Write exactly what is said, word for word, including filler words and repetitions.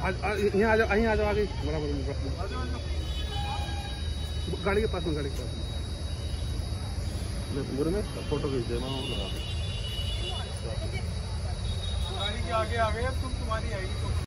यहाँ आ जाओ, यहीं आ जाओ आगे बराबर गाड़ी के पास में, गाड़ी के पास में में फोटो खींच दे मैं लगा गाड़ी के आगे आ गए। अब तुम तुम्हारी आएगी तो